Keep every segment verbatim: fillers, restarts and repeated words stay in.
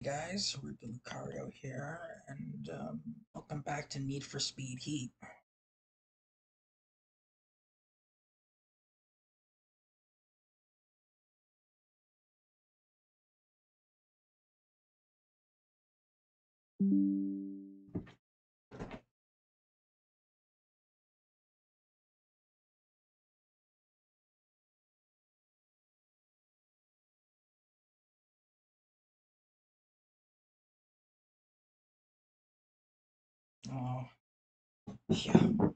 Guys, we're Lucario here, and um, welcome back to Need for Speed Heat. Oh, yeah.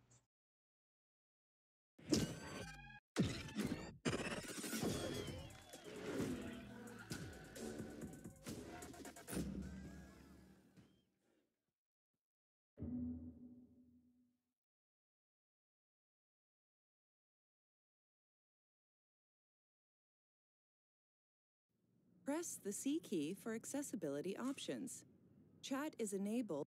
Press the C key for accessibility options. Chat is enabled.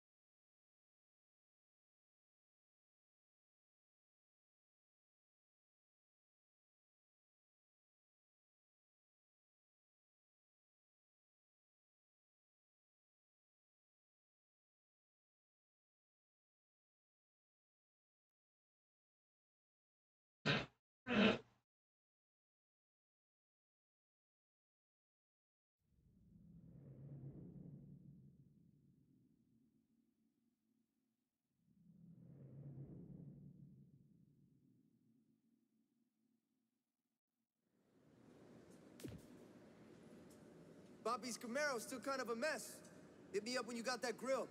Bobby's Camaro's still kind of a mess. Hit me up when you got that grill.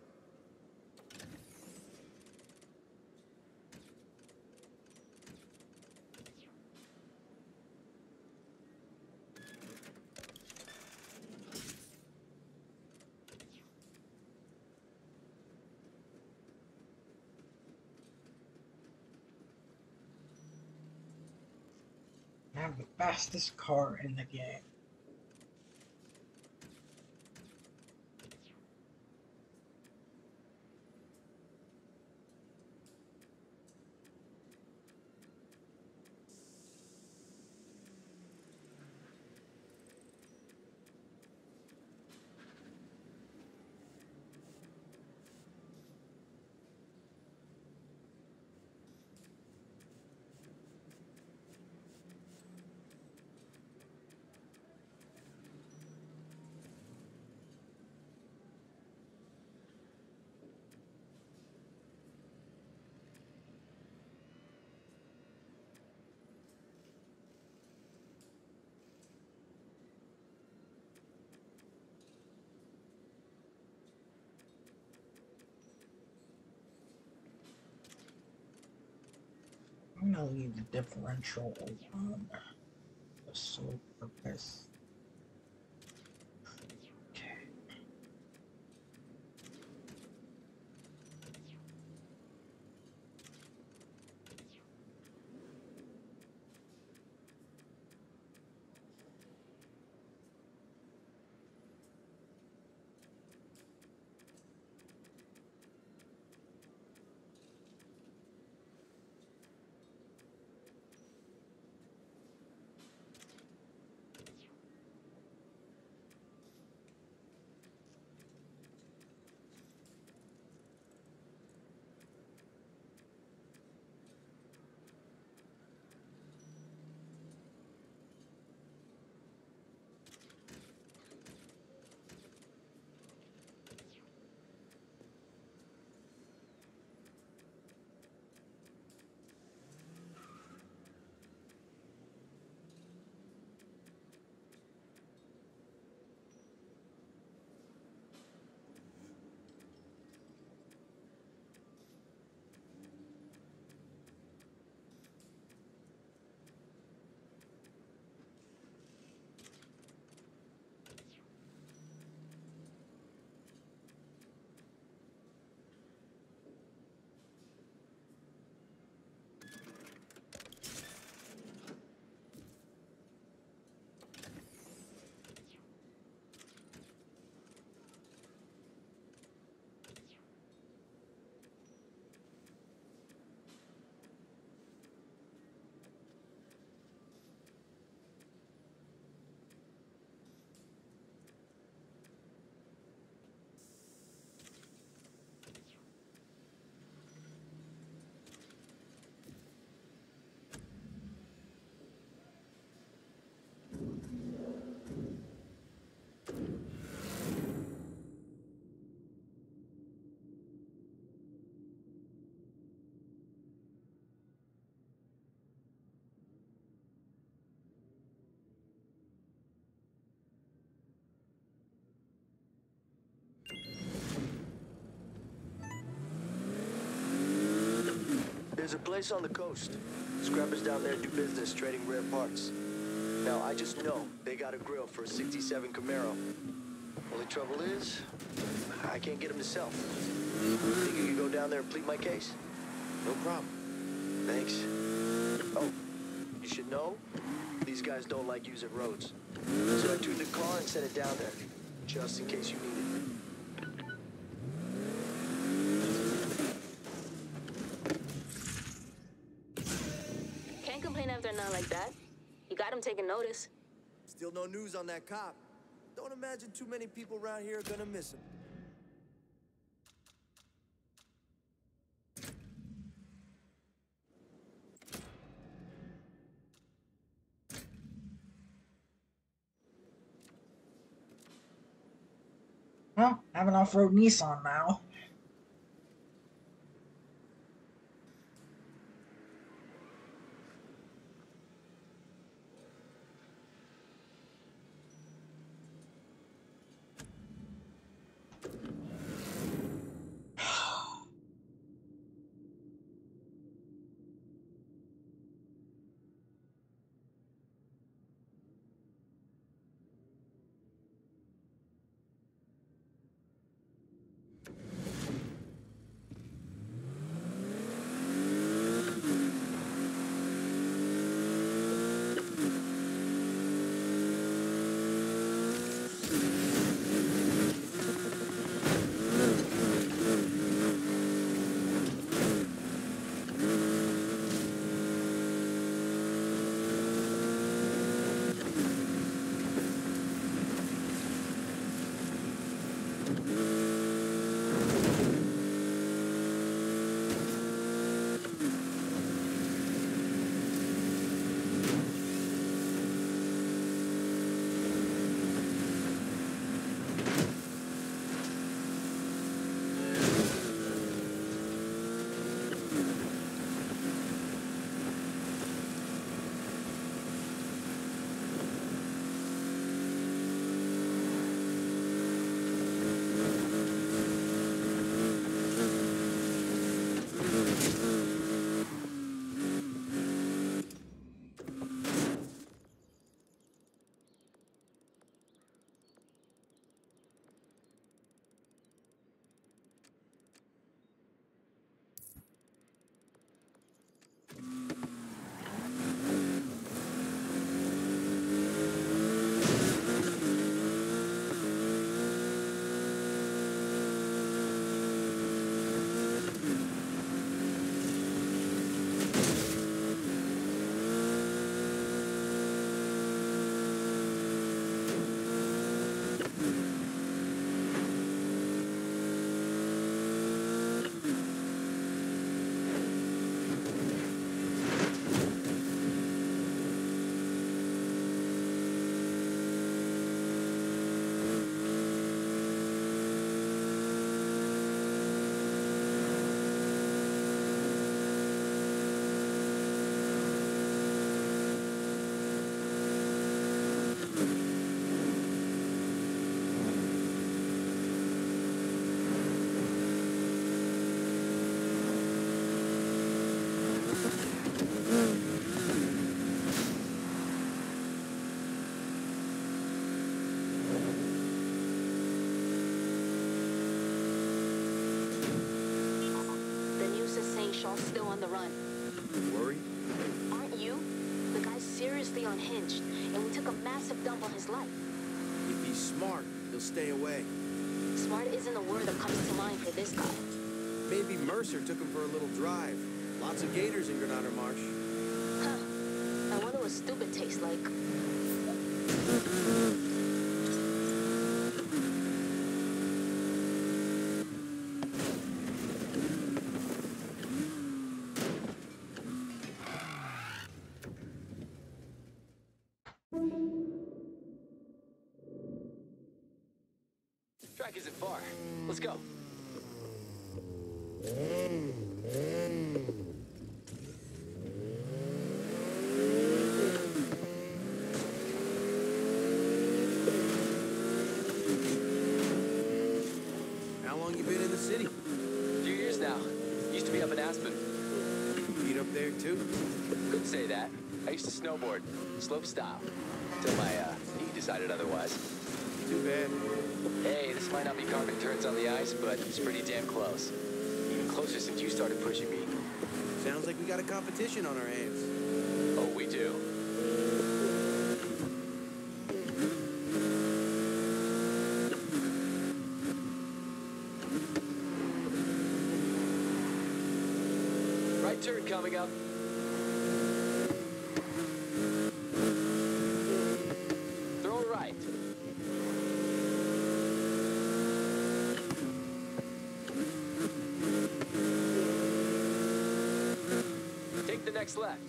I have the fastest car in the game. I'm gonna leave the differential on the sole purpose. Okay. There's a place on the coast. Scrappers down there do business trading rare parts. Now, I just know they got a grill for a sixty-seven Camaro. Only trouble is, I can't get them to sell. Think you could go down there and plead my case? No problem. Thanks. Oh, you should know, these guys don't like using roads. So I tuned the car and sent it down there, just in case you need it. Can't complain after a night like that. You got him taking notice. Still no news on that cop. Don't imagine too many people around here are gonna miss him. Well, I have an off-road Nissan now. Shaw's still on the run. Worried? Aren't you? The guy's seriously unhinged, and we took a massive dump on his life. If he's smart, he'll stay away. Smart isn't a word that comes to mind for this guy. Maybe Mercer took him for a little drive. Lots of gators in Granada Marsh. Huh. I wonder what stupid tastes like. Track isn't far. Let's go. How long you been in the city? A few years now. Used to be up in Aspen. there too? Couldn't say that. I used to snowboard, slope style, till my uh, knee decided otherwise. Too bad. Hey, this might not be carving turns on the ice, but it's pretty damn close. Even closer since you started pushing me. Sounds like we got a competition on our hands. Oh, we do? Right turn coming up. Throw it right. Take the next left.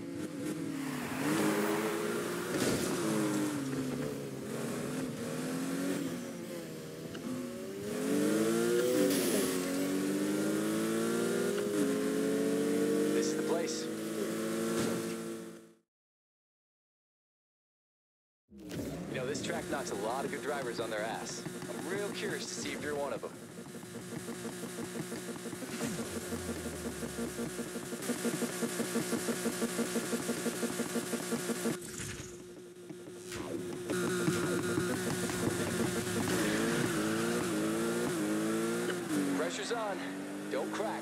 This is the place. You know, this track knocks a lot of good drivers on their ass. I'm real curious to see if you're one of them. Pressure's on. Don't crack.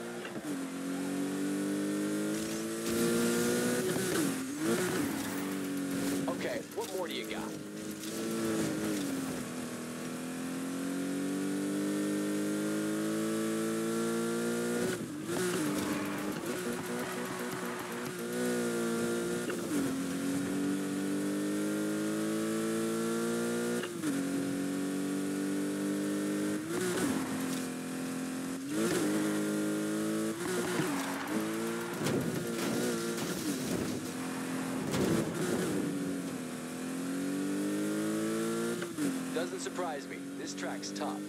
Okay, what more do you got? Doesn't surprise me. This track's tough.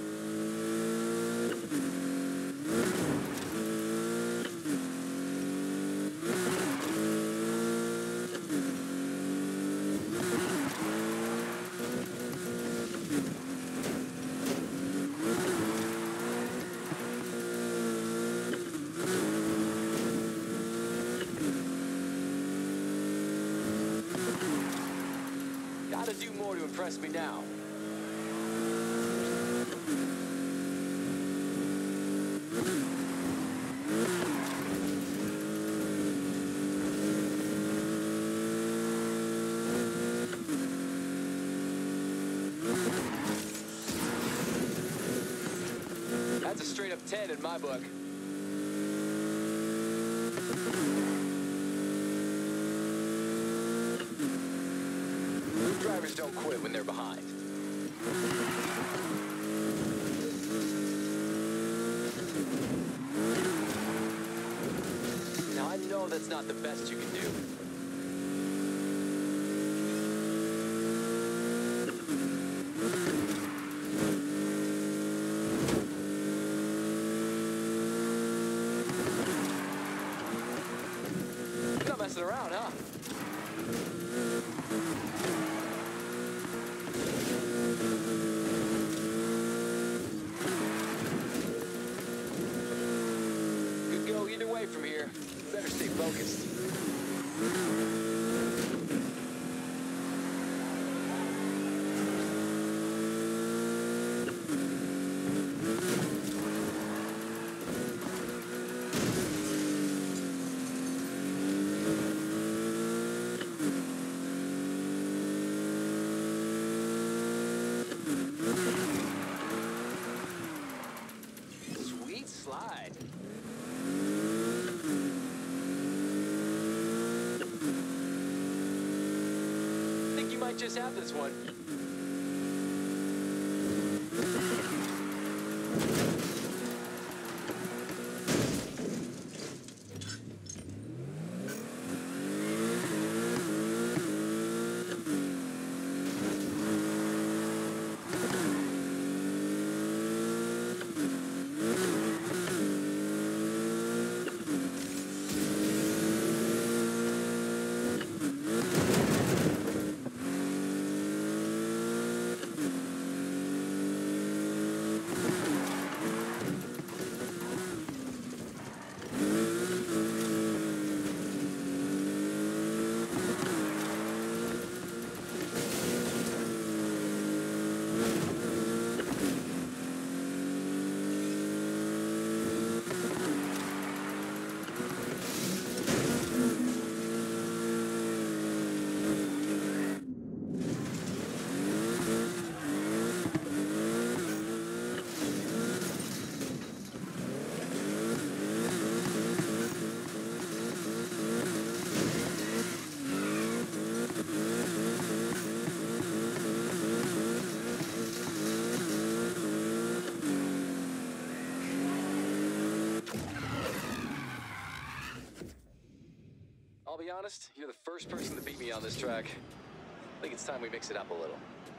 Gotta do more to impress me now. That's a straight up ten in my book. Good drivers don't quit when they're behind. Now I know that's not the best you can do. You're not messing around, huh? Could go either way from here. Better stay focused. Sweet slide. Think you might just have this one. be honest, you're the first person to beat me on this track. I think it's time we mix it up a little.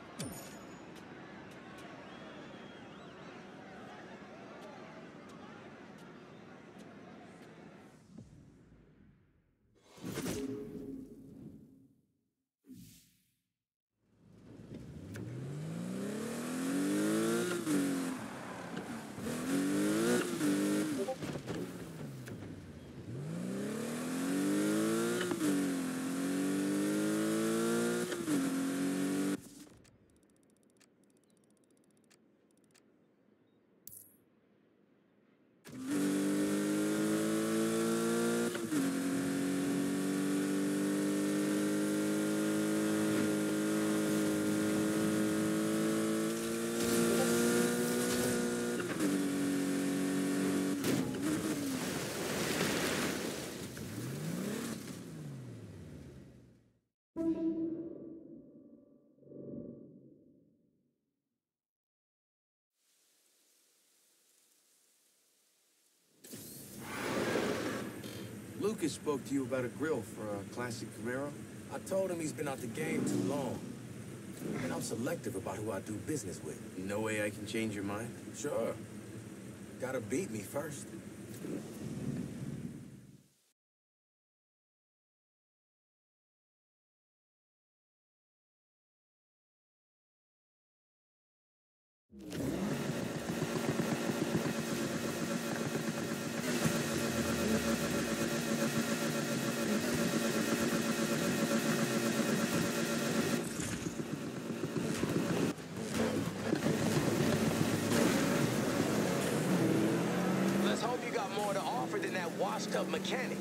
Lucas spoke to you about a grill for a classic Camaro? I told him he's been out the game too long. And I'm selective about who I do business with. No way I can change your mind? Sure. Gotta beat me first. Let's hope you got more to offer than that washed-up mechanic.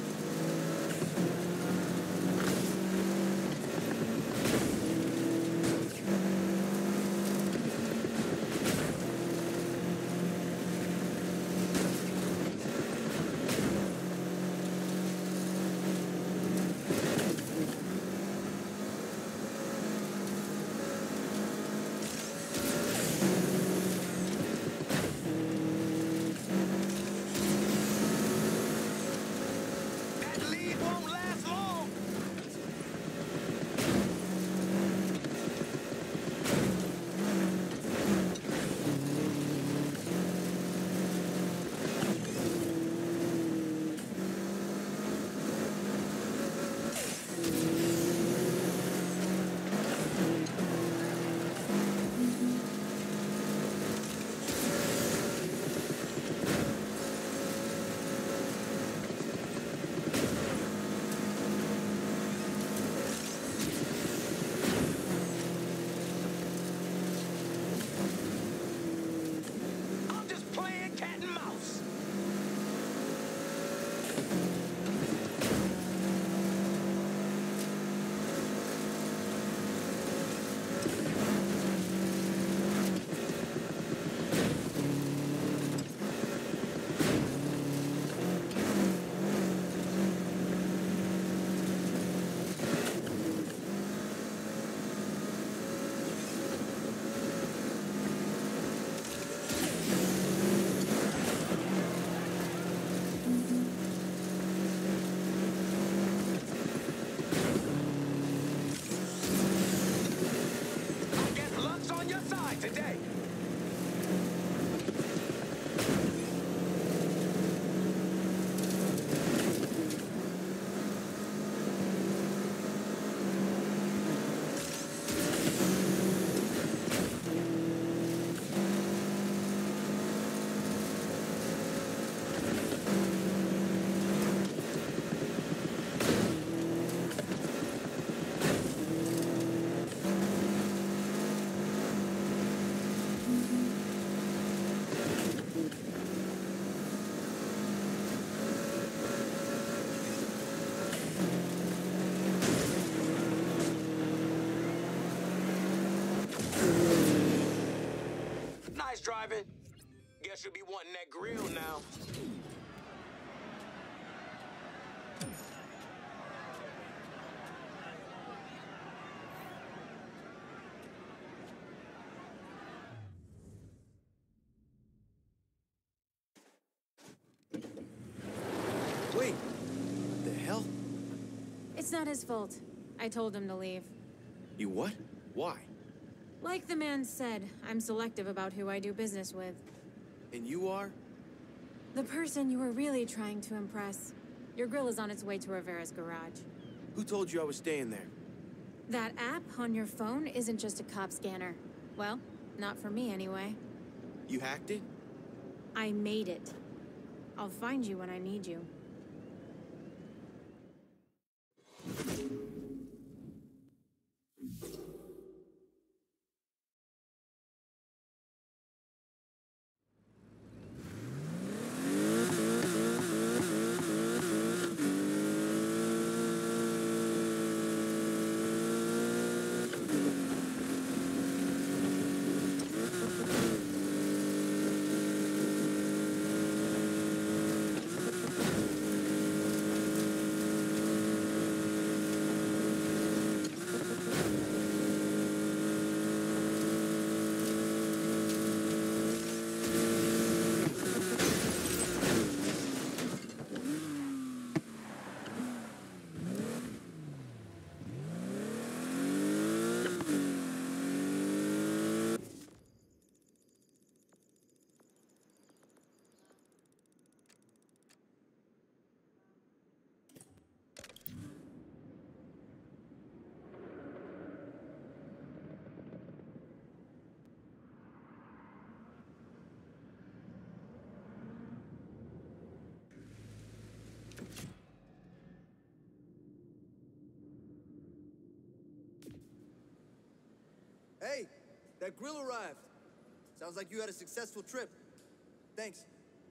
That lead won't last long. I'm just playing cat and mouse. I guess luck's on your side today. Nice driving. Guess you'll be wanting that grill now. Wait, what the hell? It's not his fault. I told him to leave. You what? Why? Like the man said, I'm selective about who I do business with. And you are? The person you were really trying to impress. Your grill is on its way to Rivera's garage. Who told you I was staying there? That app on your phone isn't just a cop scanner. Well, not for me anyway. You hacked it? I made it. I'll find you when I need you. Hey, that grill arrived. Sounds like you had a successful trip. Thanks.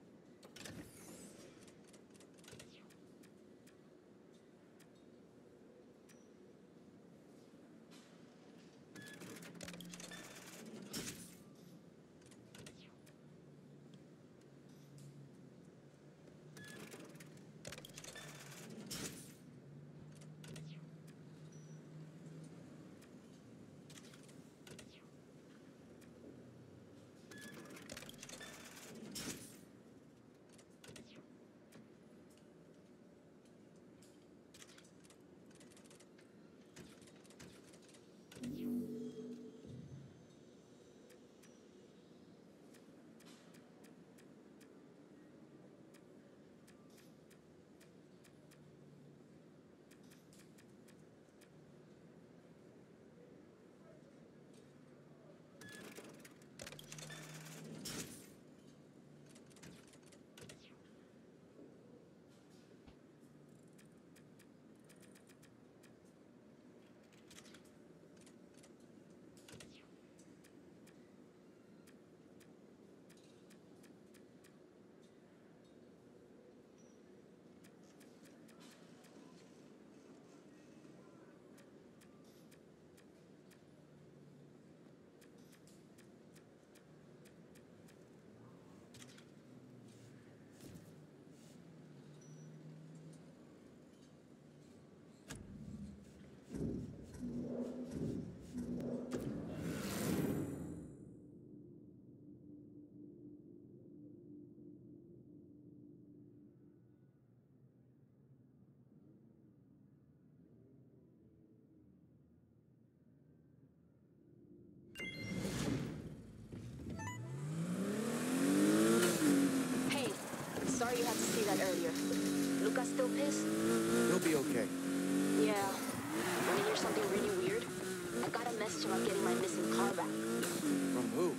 Sorry you had to see that earlier. Luca's still pissed? He'll be okay. Yeah. Wanna hear something really weird? I got a message about getting my missing car back. From who?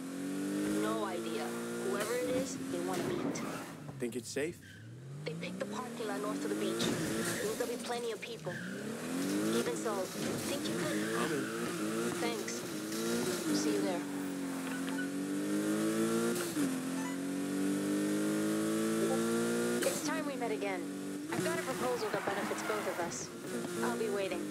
No idea. Whoever it is, they want to meet. Think it's safe? They picked the parking lot north of the beach. Means there'll be plenty of people. Even so, think you could? I'm in. Thanks. See you there. It's time we met again. I've got a proposal that benefits both of us. I'll be waiting.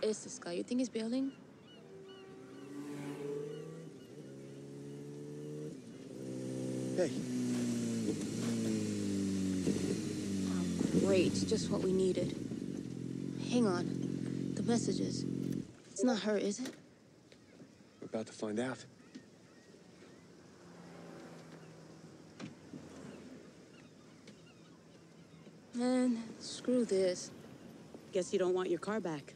is this guy? You think he's bailing? Hey. Oh, great. Just what we needed. Hang on. The messages. It's not her, is it? We're about to find out. Man, screw this. Guess you don't want your car back.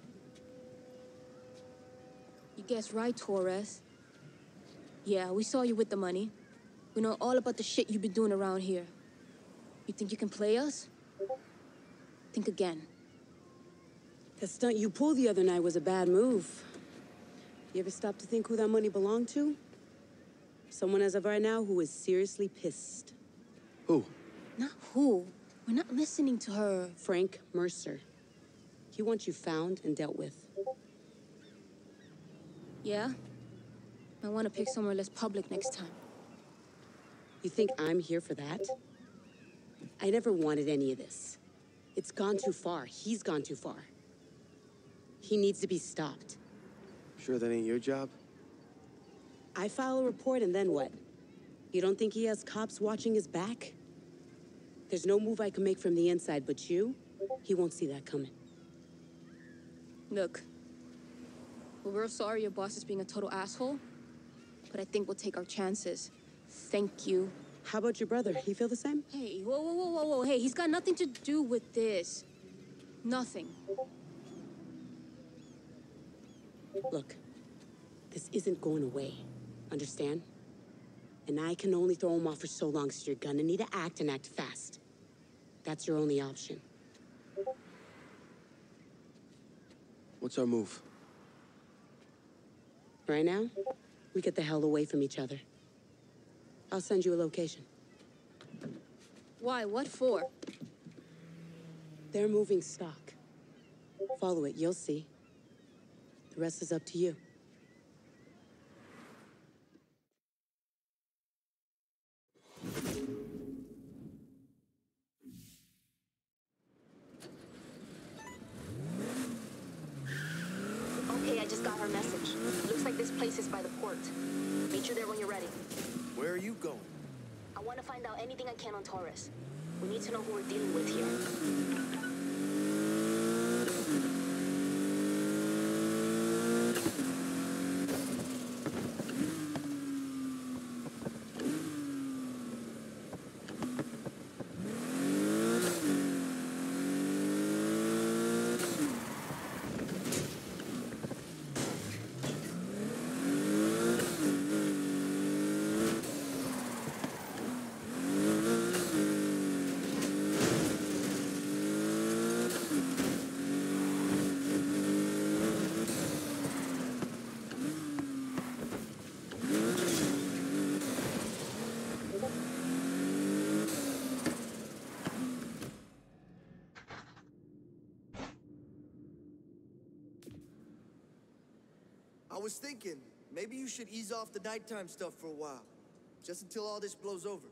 You guessed right, Torres. Yeah, we saw you with the money. We know all about the shit you've been doing around here. You think you can play us? Think again. The stunt you pulled the other night was a bad move. You ever stop to think who that money belonged to? Someone as of right now who is seriously pissed. Who? Not who. We're not listening to her. Frank Mercer. He wants you found and dealt with. Yeah? I want to pick somewhere less public next time. You think I'm here for that? I never wanted any of this. It's gone too far. He's gone too far. He needs to be stopped. Sure that ain't your job? I file a report and then what? You don't think he has cops watching his back? There's no move I can make from the inside, but you, he won't see that coming. Look, well, we're sorry your boss is being a total asshole, but I think we'll take our chances. Thank you. How about your brother? He feel the same? Hey, whoa, whoa, whoa, whoa, whoa. Hey, he's got nothing to do with this. Nothing. Look, this isn't going away. Understand? And I can only throw him off for so long, so you're gonna need to act and act fast. That's your only option. What's our move? Right now, we get the hell away from each other. I'll send you a location. Why? What for? They're moving stock. Follow it, you'll see. The rest is up to you. Okay, I just got her message. Looks like this place is by the port. Meet you there when you're ready. Where are you going? I want to find out anything I can on Torres. We need to know who we're dealing with here. I was thinking, maybe you should ease off the nighttime stuff for a while. Just until all this blows over.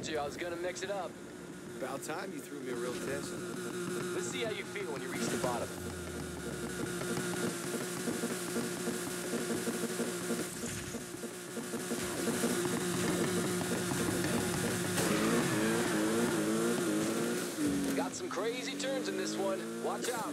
told you I was gonna mix it up. About time you threw me a real test. Let's see how you feel when you reach the bottom. Got some crazy turns in this one. Watch out.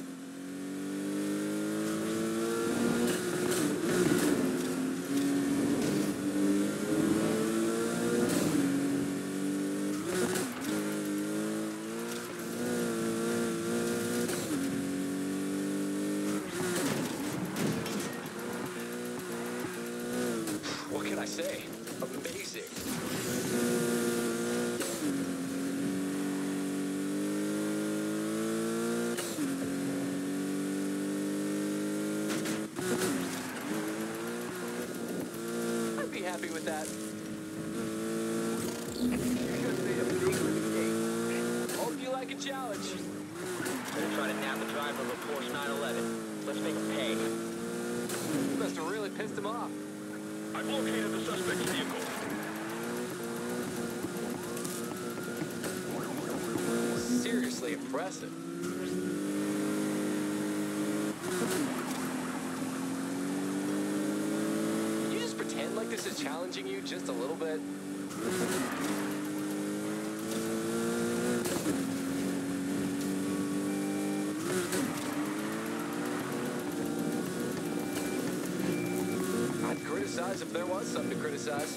What can I say? Amazing. I'd be happy with that. You just made a big mistake. Hope you like a challenge. Gonna try to nab the driver of a Porsche nine eleven. Let's make him pay. You must have really pissed him off. I've located the suspect's vehicle. Seriously impressive. Can you just pretend like this is challenging you just a little bit? I'd criticize if there was something to criticize.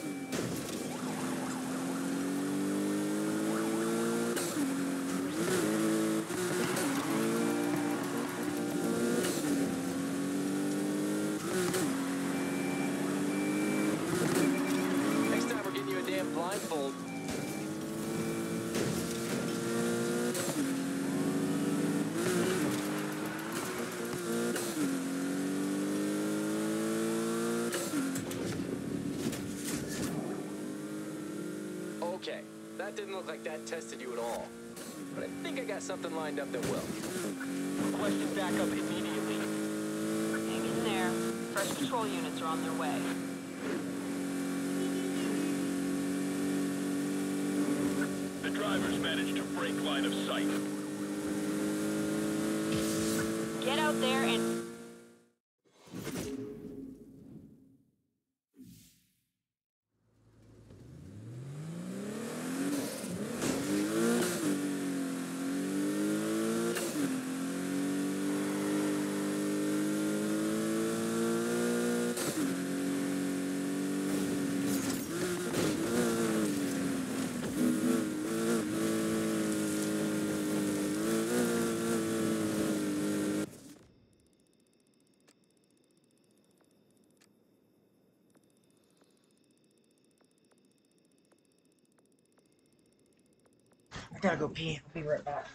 Next time we're getting you a damn blindfold. Okay, that didn't look like that tested you at all. But I think I got something lined up that will. Requesting backup immediately. Hang in there. Fresh patrol units are on their way. The driver's managed to break line of sight. Get out there and... I gotta go pee. I'll be right back.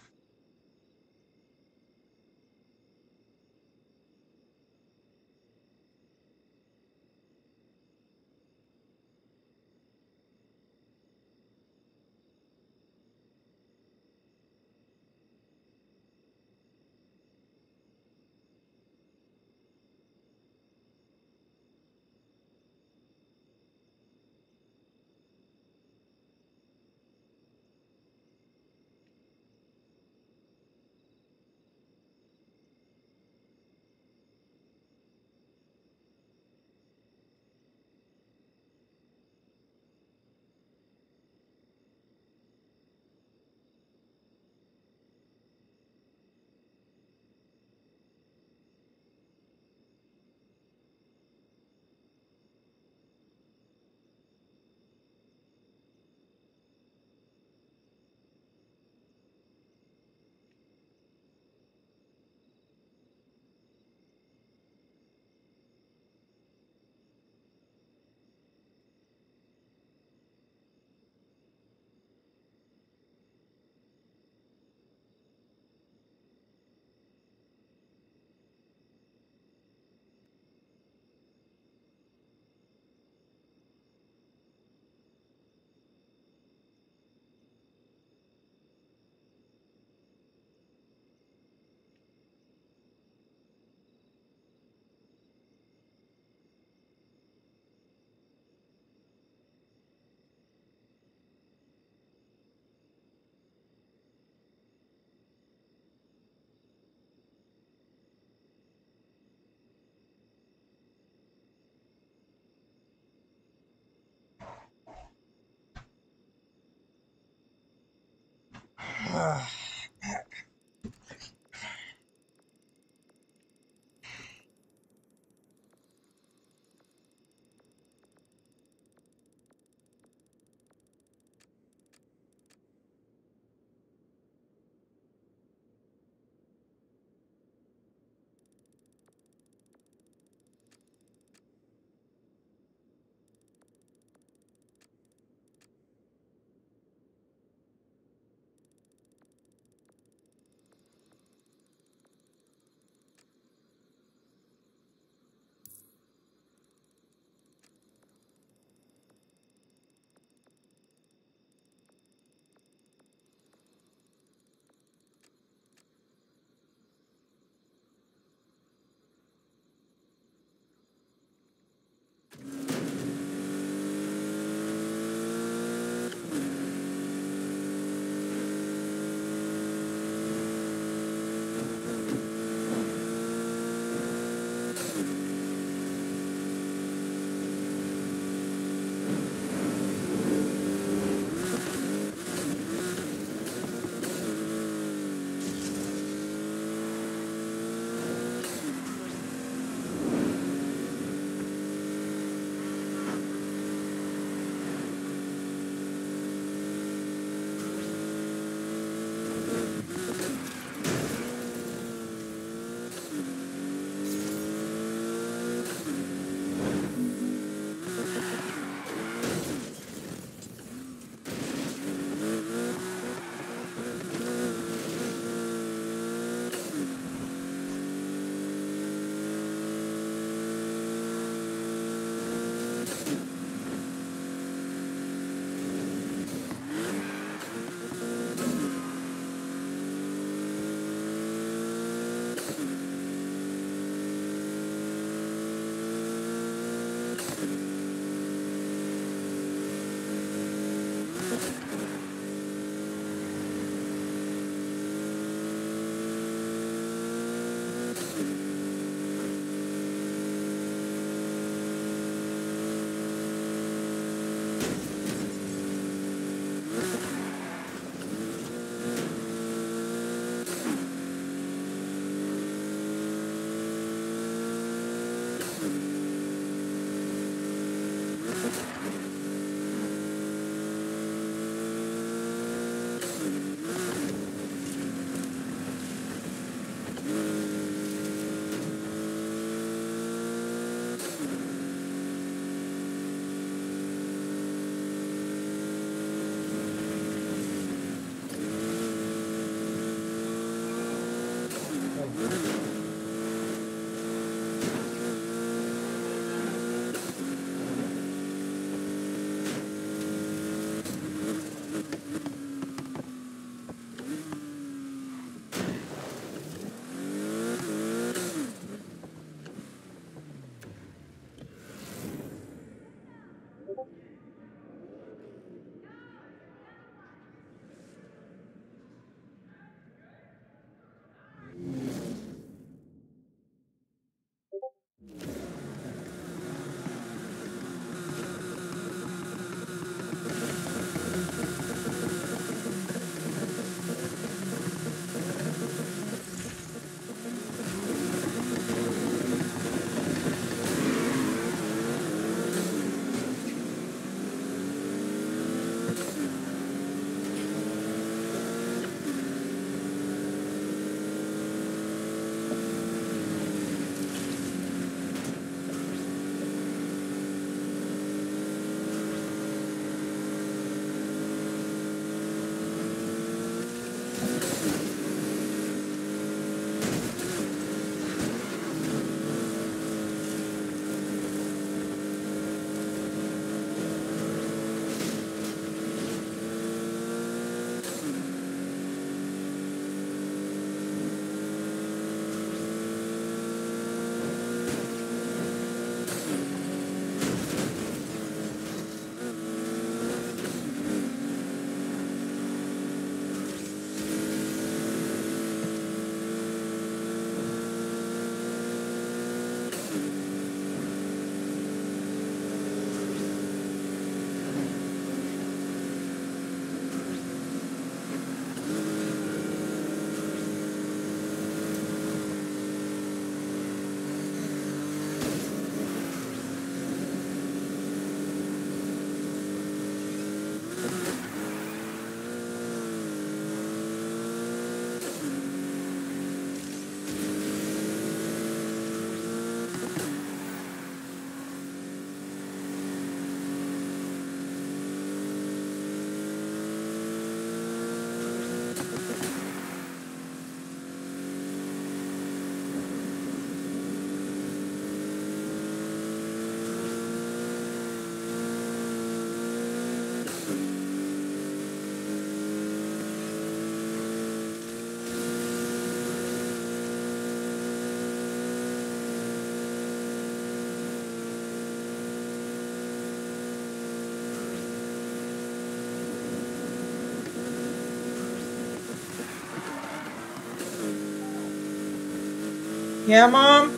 Yeah, Mom?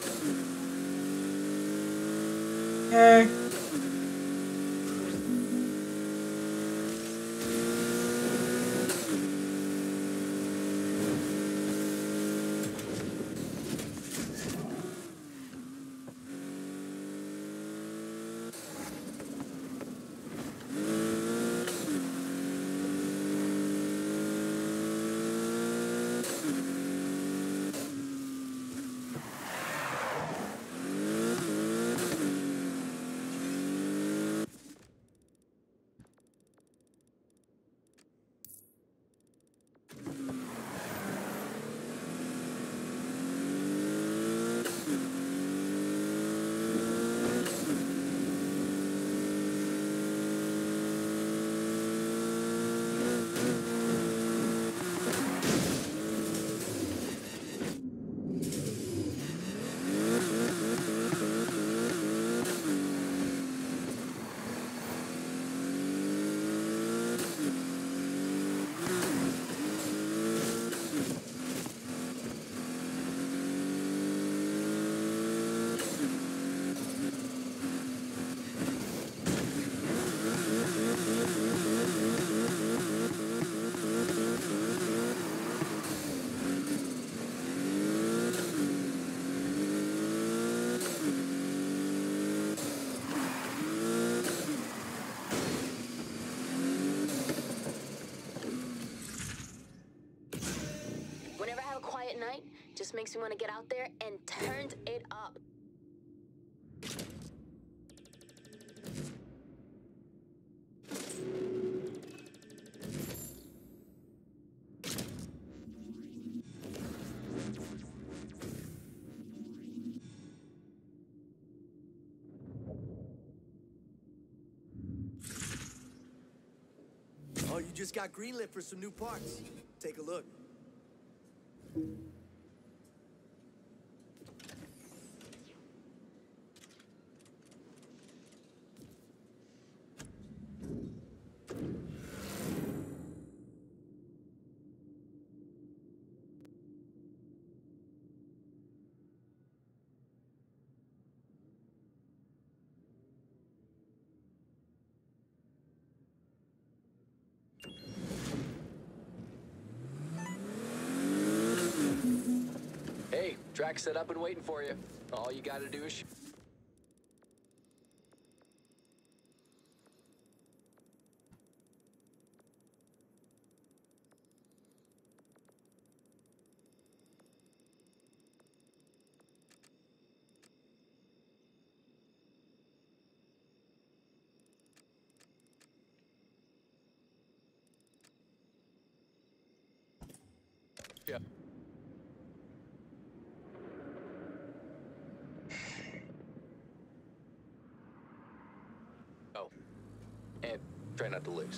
Okay. Whenever I have a quiet night, just makes me want to get out there and turn it up. Oh, you just got greenlit for some new parts. Take a look. Hey, track set up and waiting for you. All you gotta do is... Sh yeah. Oh. And try not to lose.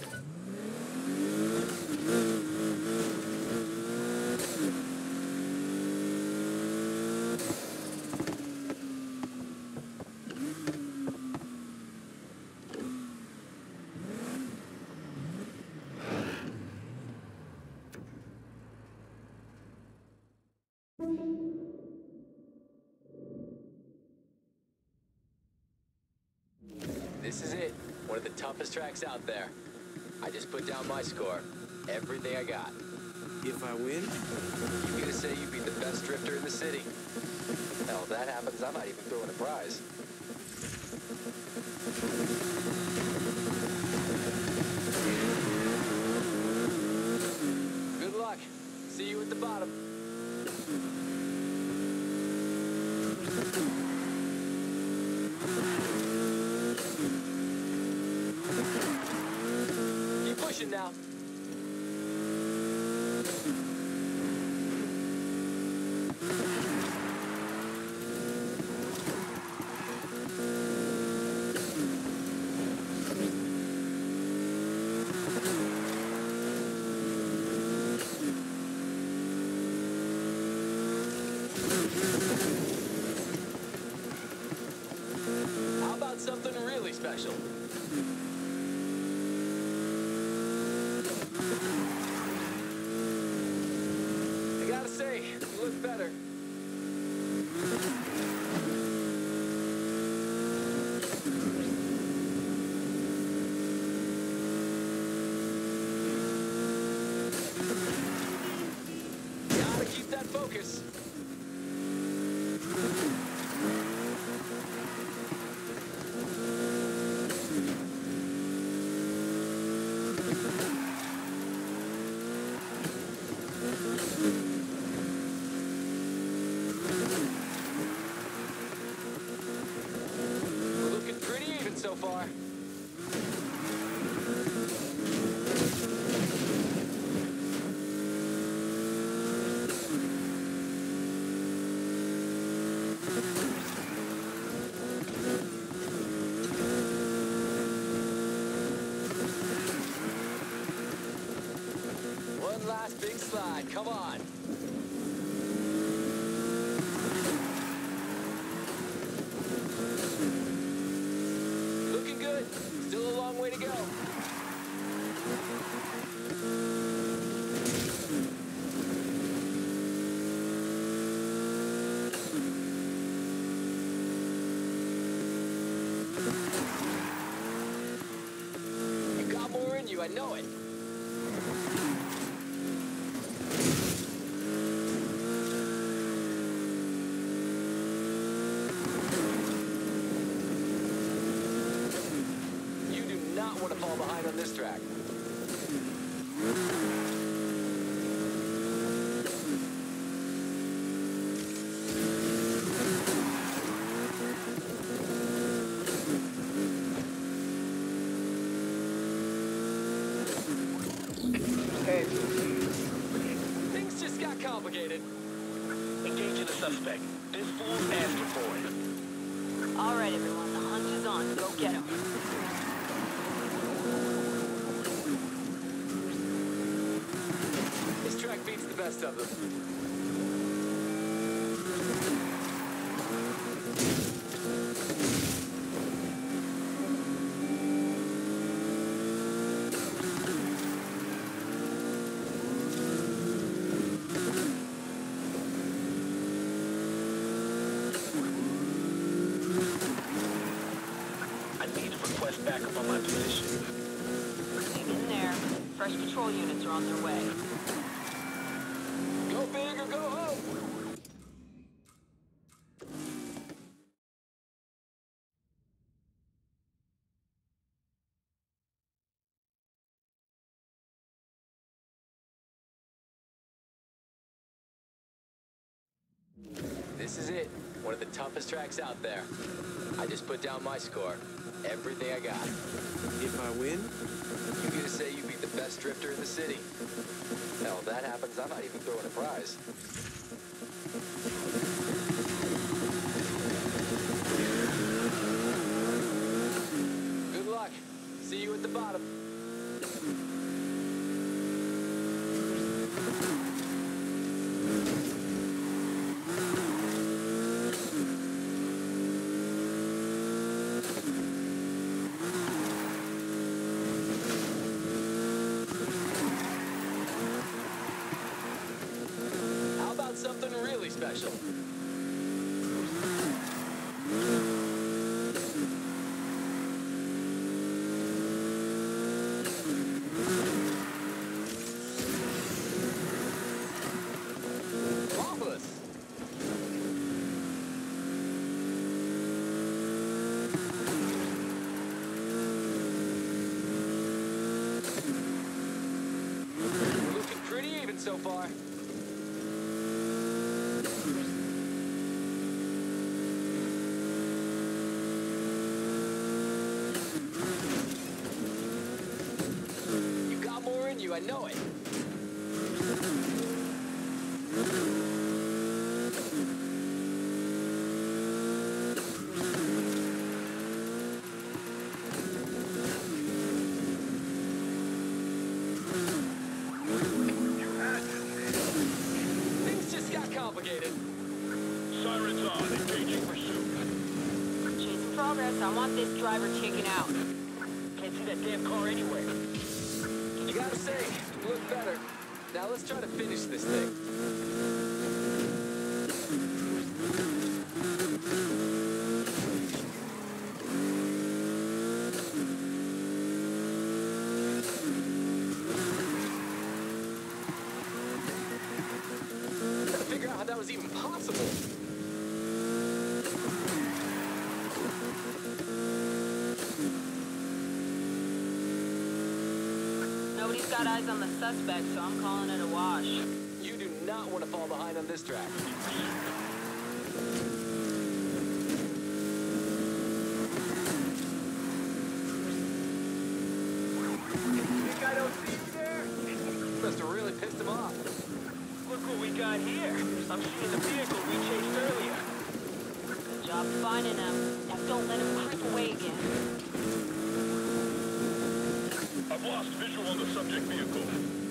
This is it. One of the toughest tracks out there. I just put down my score. Everything I got. If I win? You gonna say you beat the best drifter in the city? Hell, if that happens, I might even throw in a prize. Good luck. See you at the bottom. Keep pushing now. How about something really special? I gotta say, you look better. focus. We're looking pretty even so far. One last big slide, come on. Looking good, still a long way to go. You got more in you, I know it. You do not want to fall behind on this track. Hey, Things just got complicated. engaging the suspect. This fool's asking for it. All right, everyone, the hunt is on. Go get him. This track beats the best of them. I need to request backup on my position. Hang in there. Fresh patrol units are on their way. Go big or go home. This is it. One of the toughest tracks out there. I just put down my score. Everything I got. If I win, You get to say you beat the best drifter in the city. Hell, if that happens, I might even throw in a prize. Good luck. See you at the bottom. How about something really special? Marvelous. We're looking pretty even so far. You got more in you, I know it. Things just got complicated. Sirens on, engaging pursuit. Chasing progress. I want this driver taken out. Can't see that damn car anywhere. You gotta say, you look better. Now let's try to finish this thing. Gotta figure out even possible? Nobody's got eyes on the suspect, so I'm calling it a wash. You do not want to fall behind on this track. Think I don't see you there? Must have really pissed him off. Look what we got here. I'm seeing the vehicle we chased earlier. Good job finding him. Now don't let him creep away again. I've lost visual on the subject vehicle.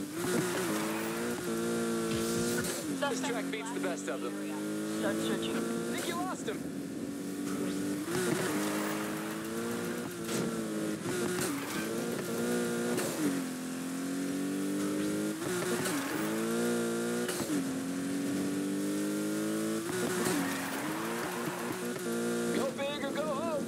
This track beats the best of them. Start searching. I think you lost him. Go big or go home.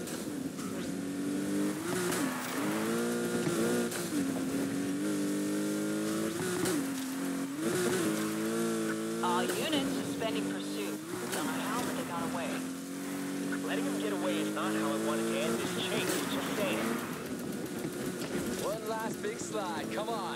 All units suspending pursuit. Don't know how, but they got away. Letting him get away is not how I wanted to end this chase. Just saying. One last big slide. Come on.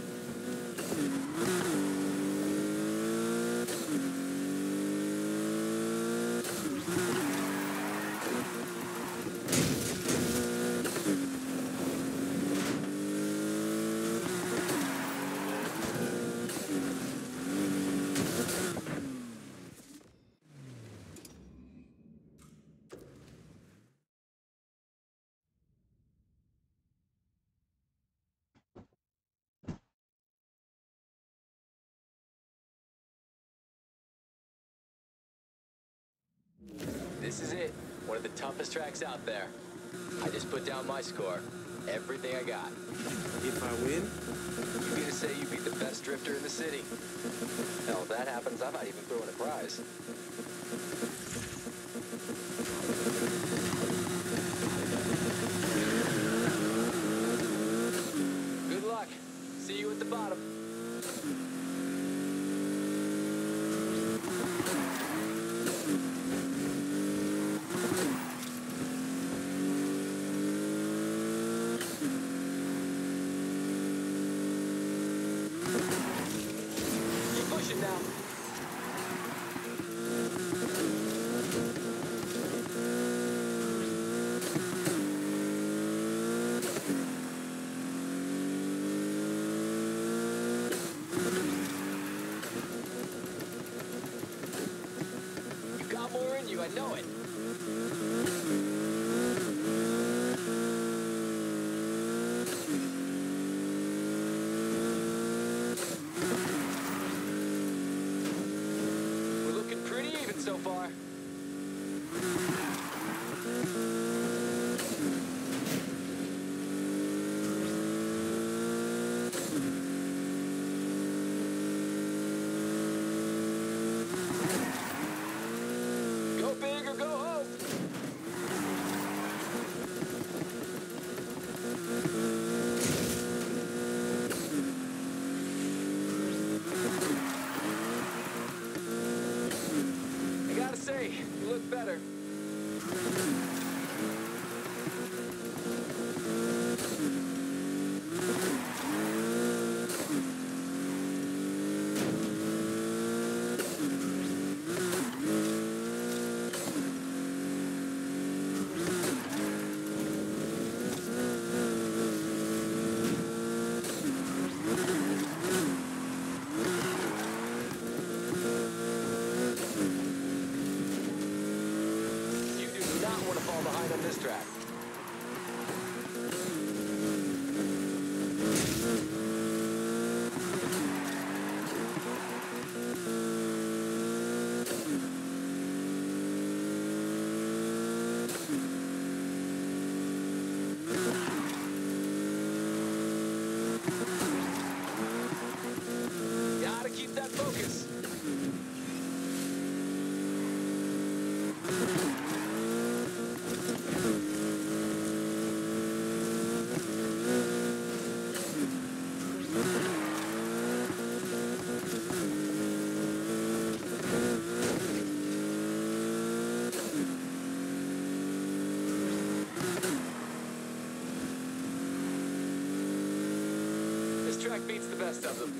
This is it. One of the toughest tracks out there. I just put down my score. Everything I got. If I win? You mean to say you beat the best drifter in the city? Hell, if that happens, I might even throw in a prize. Good luck. See you at the bottom. Keep pushing now. You got more in you, I know it. We're looking pretty even so far. Go big or go home. I gotta say, you look better. You do not want to fall behind on this track. Gotta keep that focus. best of them.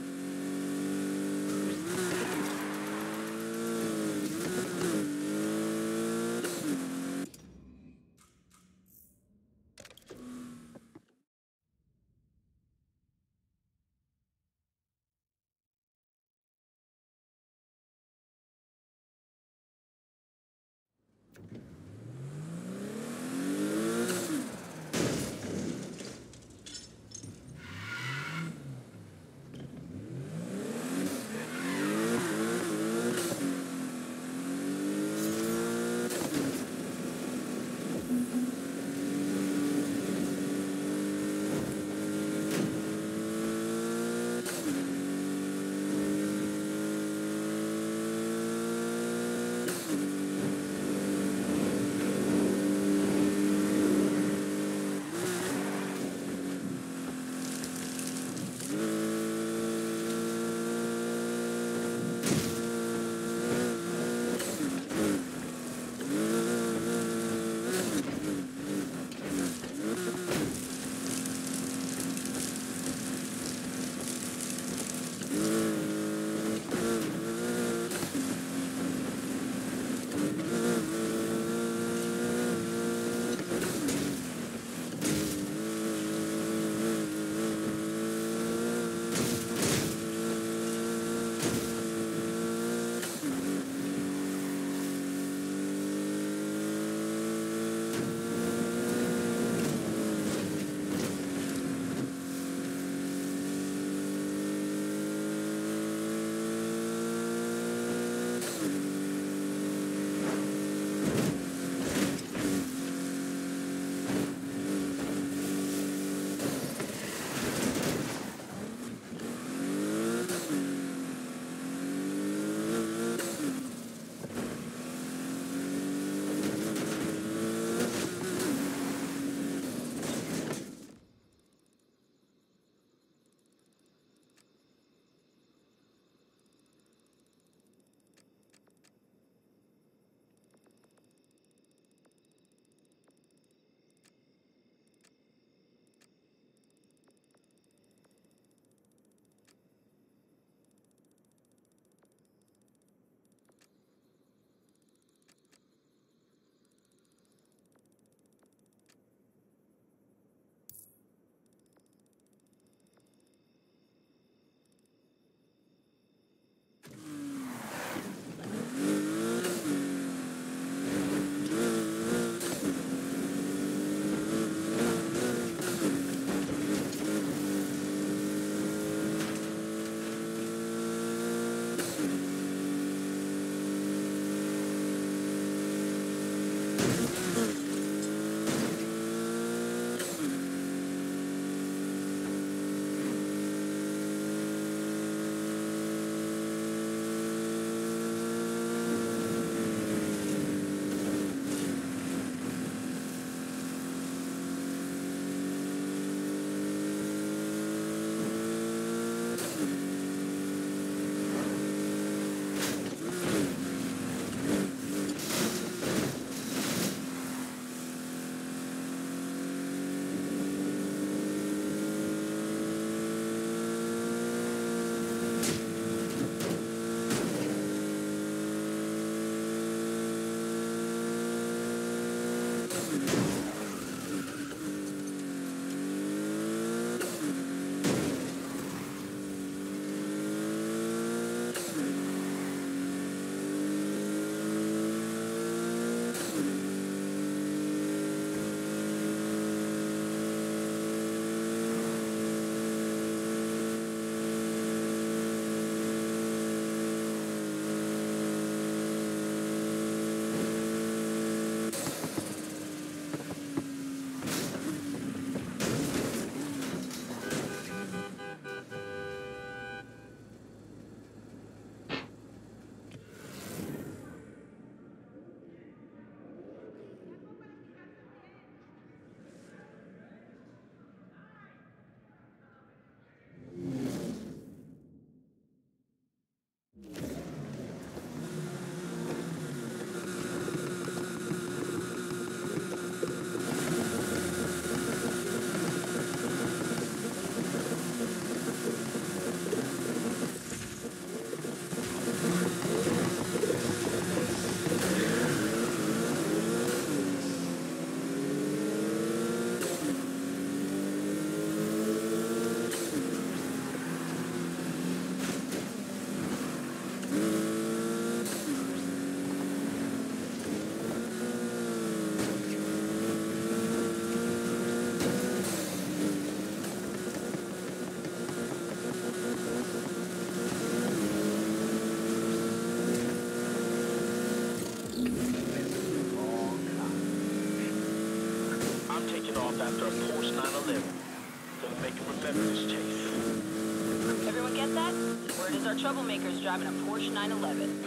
off after a Porsche nine eleven. Gonna make him remember this chase. Everyone get that? Word is our troublemaker's driving a Porsche nine eleven.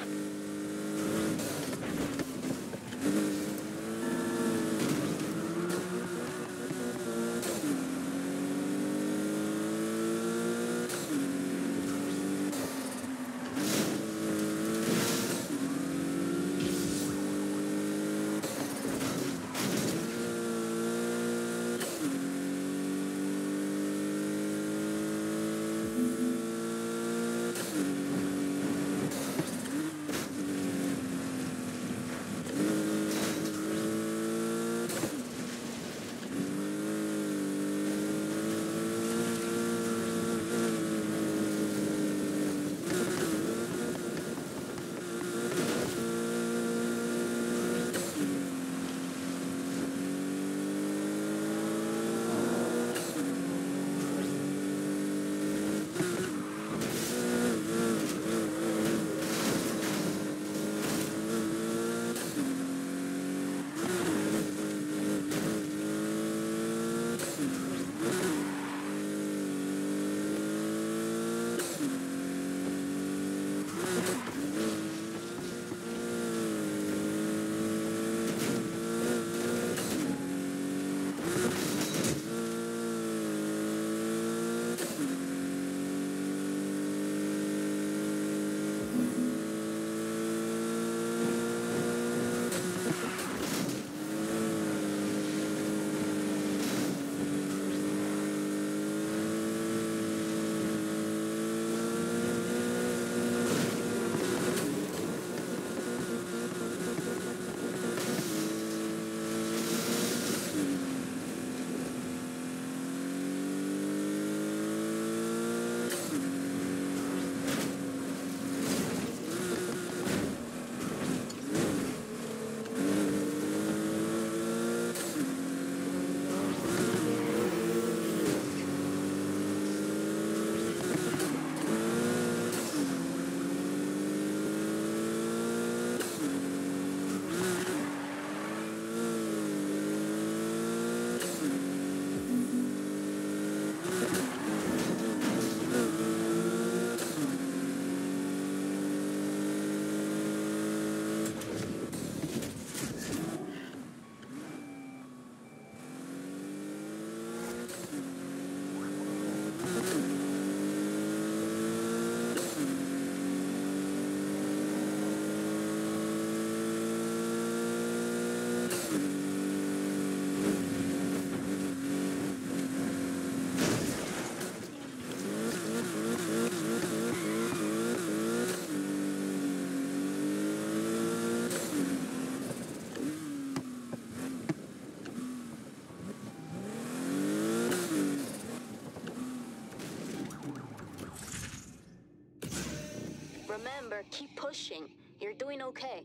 Remember, keep pushing. You're doing okay.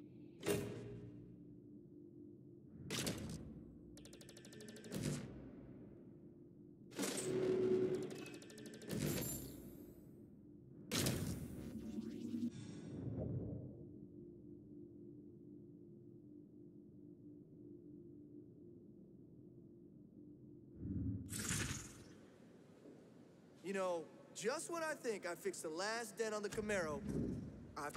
You know, just when I think I fixed the last dent on the Camaro, I...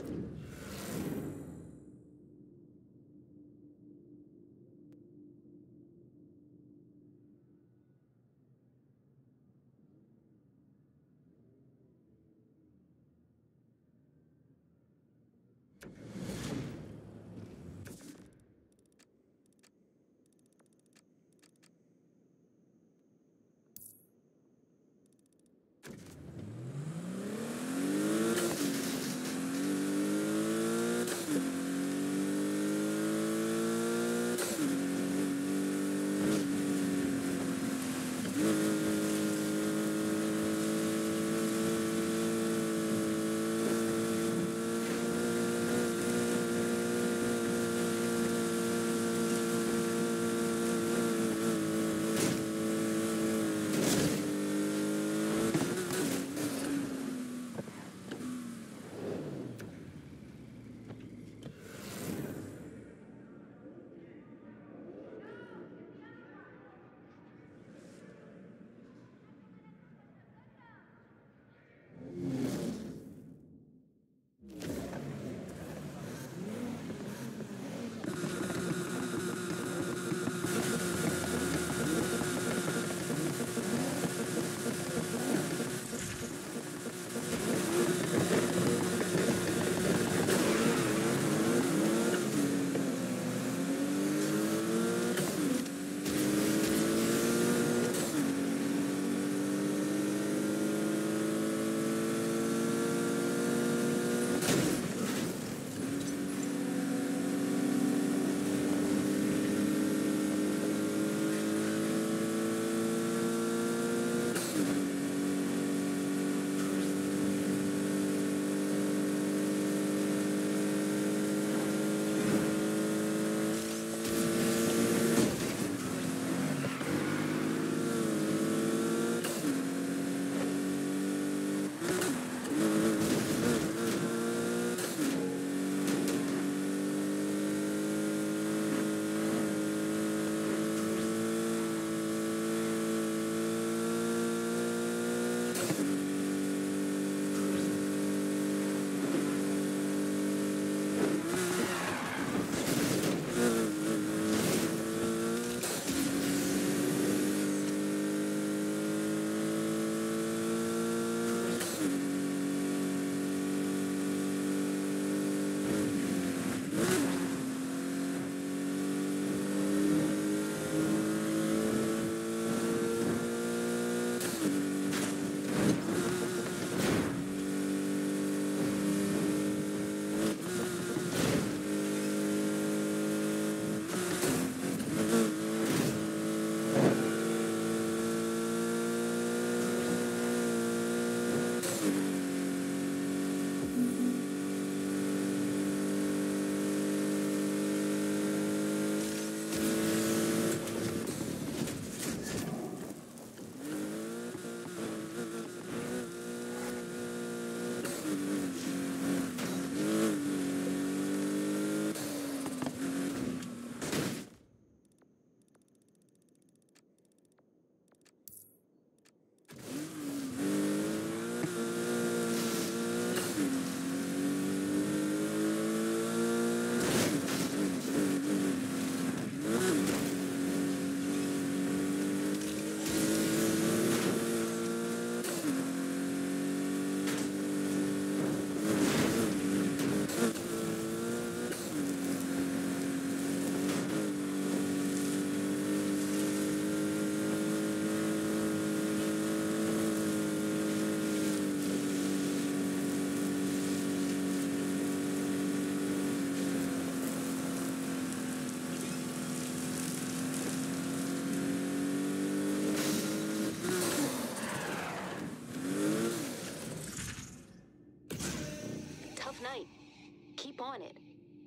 Keep on it.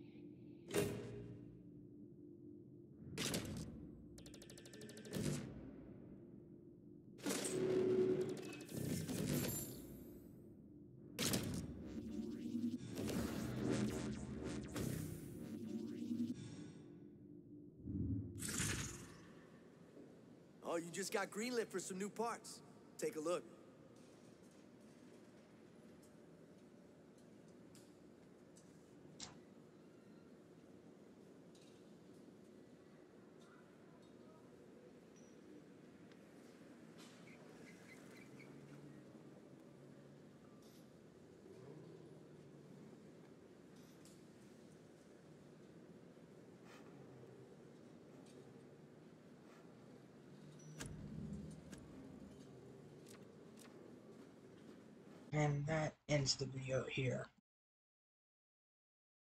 Oh, you just got greenlit for some new parts. Take a look. And that ends the video here.